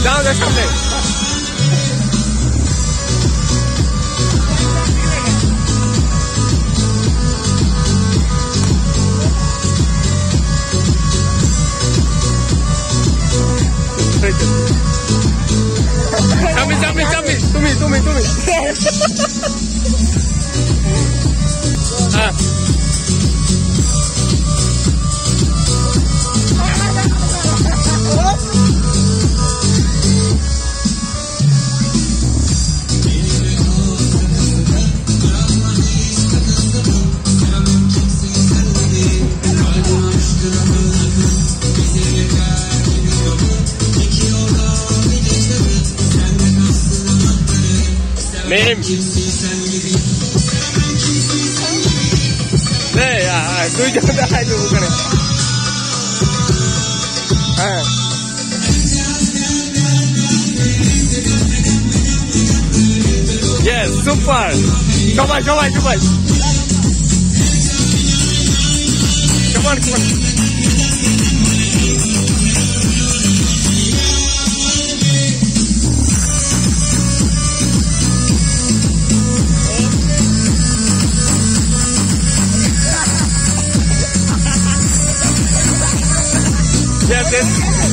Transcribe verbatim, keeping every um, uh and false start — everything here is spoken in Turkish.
যাও যাও সামনে Sabi, sabi, sabi. Tumi, tumi, tumi. Ah. Name. Ne ya, tu jangan dah itu bukan. Ah. Yes, super. Come on, come on, come on. Come on, come on. Yes, yes.